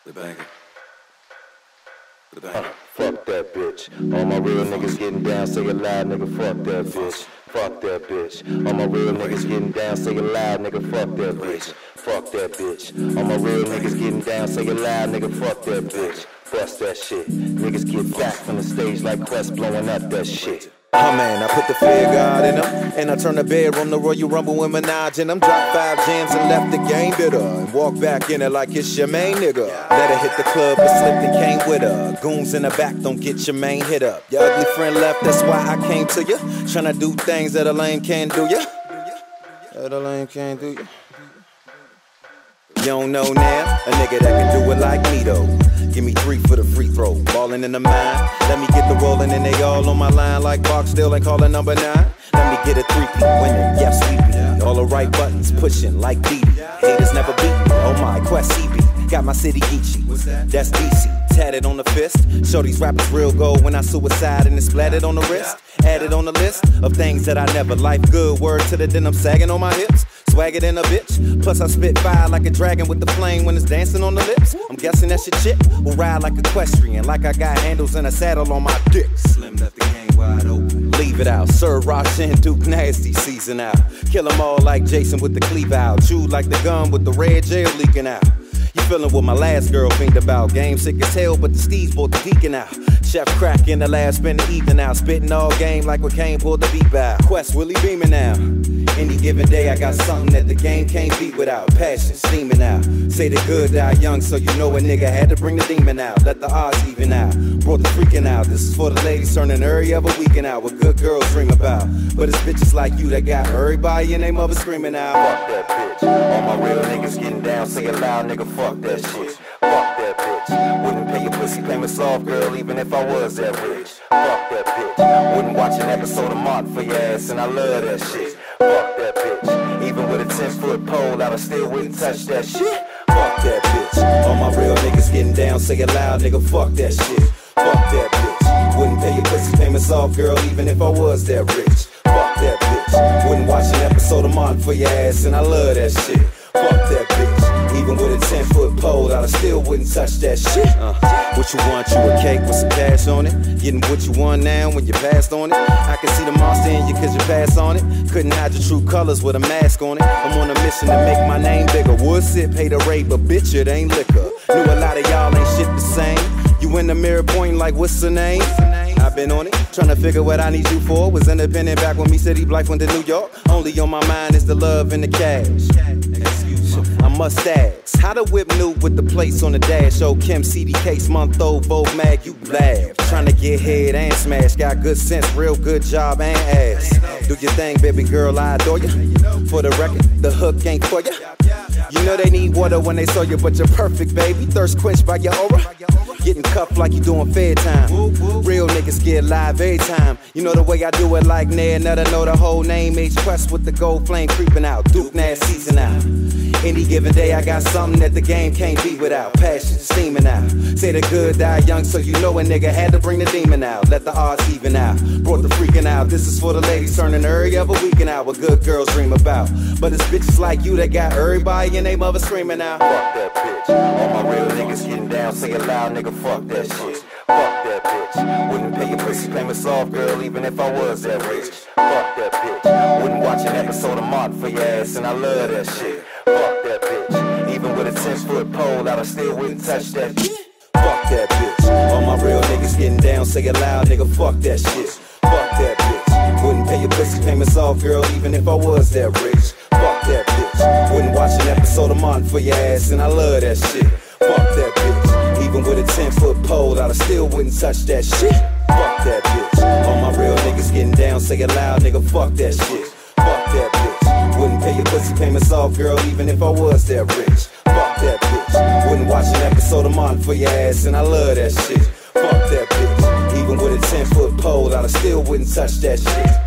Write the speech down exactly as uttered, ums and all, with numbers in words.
The banger. The banger. Uh, fuck that bitch. All my real niggas getting down, say it loud, nigga, fuck that bitch. Fuck that bitch. All my real niggas getting down, say it loud, nigga, fuck that bitch. Fuck that bitch. All my real niggas getting down, say it loud, nigga, fuck that bitch. Bust that shit. Niggas get back from the stage like Kwess blowing up that shit. Oh man, I put the fear God in them, and I turn the bedroom to Royal Rumble with Minaj in them. Drop five jams and left the game bitter, and walk back in it like it's your main nigga. Let her hit the club, but slipped and came with her. Goons in the back, don't get your main hit up. Your ugly friend left, that's why I came to you. Tryna do things that a lame can't do ya. That a lame can't do ya. You don't know now, a nigga that can do it like me though. Give me three for the free throw, ballin' in the mind. Let me get the rollin' and they all on my line like Barksdale and callin' number nine. Let me get a three-peat winning, yeah, sweepy. All the right buttons pushin' like D D. Haters never beat me, oh my, Kwess C B. Got my city Geechee, that's D C. Tatted on the fist, show these rappers real gold when I suicide and it's splattered on the wrist. Added on the list of things that I never life good. Word to the denim sagging on my hips. Swagger than a bitch. Plus I spit fire like a dragon with the flame when it's dancing on the lips. I'm guessing that's your chick will ride like equestrian, like I got handles and a saddle on my dick. Slim left the game wide open. Leave it out. Sir Roshan Duke Nasty season out. Kill them all like Jason with the cleave out. Chew like the gum with the red gel leaking out. You feelin' what my last girl fiend about. Game sick as hell, but the steeds bought the deacon out. Chef crack in the lab, spend the evening out. Spittin' all game like what Kane pulled the beat out. Kwess really beamin' now. Any given day, I got something that the game can't beat without. Passion steaming out. Say the good die young, so you know a nigga had to bring the demon out. Let the odds even out. Brought the freaking out. This is for the ladies turning every other weekend out. What good girls dream about. But it's bitches like you that got everybody and they mother screaming out. Fuck that bitch. All my real niggas getting down, say it loud, nigga, fuck that shit. Fuck that bitch. Wouldn't pay your pussy payment soft, girl, even if I was that rich. Fuck that bitch. Wouldn't watch an episode of Mark for your ass, and I love that shit. Fuck that bitch. Even with a ten foot pole, I still wouldn't touch that shit. Fuck that bitch. All my real niggas getting down, say it loud, nigga, fuck that shit. Fuck that bitch. Wouldn't pay your pussy payment soft, girl, even if I was that rich. Fuck that bitch. Wouldn't watch an episode of Mark for your ass, and I love that shit. Fuck that bitch. Even with a ten foot pole, I still wouldn't touch that shit. Uh, what you want, you a cake with some cash on it? Getting what you want now when you passed on it. I can see the monster in you cause you passed on it. Couldn't hide your true colors with a mask on it. I'm on a mission to make my name bigger. Would sit, pay the rate, but bitch, it ain't liquor. Knew a lot of y'all ain't shit the same. You in the mirror pointing like, what's the name? I've been on it, trying to figure what I need you for. Was independent back when me City Life went to New York. Only on my mind is the love and the cash. I must ask, how the whip new with the place on the dash? Oh, Kim, C D case, month old, Vogue mag, you laugh. Trying to get head and smash, got good sense, real good job and ass. Do your thing, baby girl, I adore you. For the record, the hook ain't for you. You know they need water when they saw you, but you're perfect, baby. Thirst quenched by your aura. Getting cuffed like you doing fair time. Real niggas get live every time. You know the way I do it like Ned Nutter, know the whole name. H Kwess with the gold flame creeping out. Duke Nash season out. Any given day I got something that the game can't be without. Passion steaming out. Say the good die young, so you know a nigga had to bring the demon out. Let the odds even out. Brought the freaking out. This is for the ladies turning every other weekend out. What good girls dream about. But it's bitches like you that got everybody and they mother screaming out. Fuck that bitch. All my real niggas getting down, say it loud, nigga, fuck that shit. Fuck that bitch. Wouldn't pay your pussy payment soft, girl, even if I was that rich. Fuck that bitch. Wouldn't watch an episode of Mark for your ass, and I love that shit. Fuck that bitch. Even with a ten foot pole, I still wouldn't touch that shit. Fuck that bitch. All my real niggas getting down, say it loud, nigga, fuck that shit. Fuck that bitch. Wouldn't pay your pussy payments off, girl, even if I was that rich. Fuck that bitch. Wouldn't watch an episode of Martin for your ass, and I love that shit. Fuck that bitch. Even with a ten foot pole, I still wouldn't touch that shit. Fuck that bitch. All my real niggas getting down, say it loud, nigga, fuck that shit. Fuck that bitch. Wouldn't pay your pussy payments off, girl, even if I was that rich. Fuck that bitch. Wouldn't watch an episode of Martin for your ass, and I love that shit. Fuck that bitch. Even with a ten foot pole, I still wouldn't touch that shit.